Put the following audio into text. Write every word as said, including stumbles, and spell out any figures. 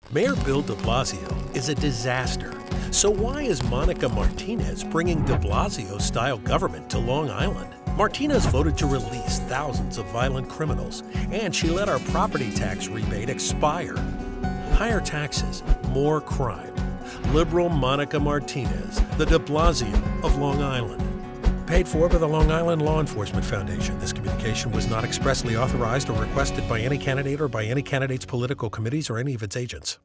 Mayor Bill DeBlasio is a disaster. So why is Monica Martinez bringing DeBlasio-style government to Long Island? Martinez voted to release thousands of violent criminals, and she let our property tax rebate expire. Higher taxes, more crime. Liberal Monica Martinez, the DeBlasio of Long Island. Paid for by the Long Island Law Enforcement Foundation. This communication was not expressly authorized or requested by any candidate or by any candidate's political committees or any of its agents.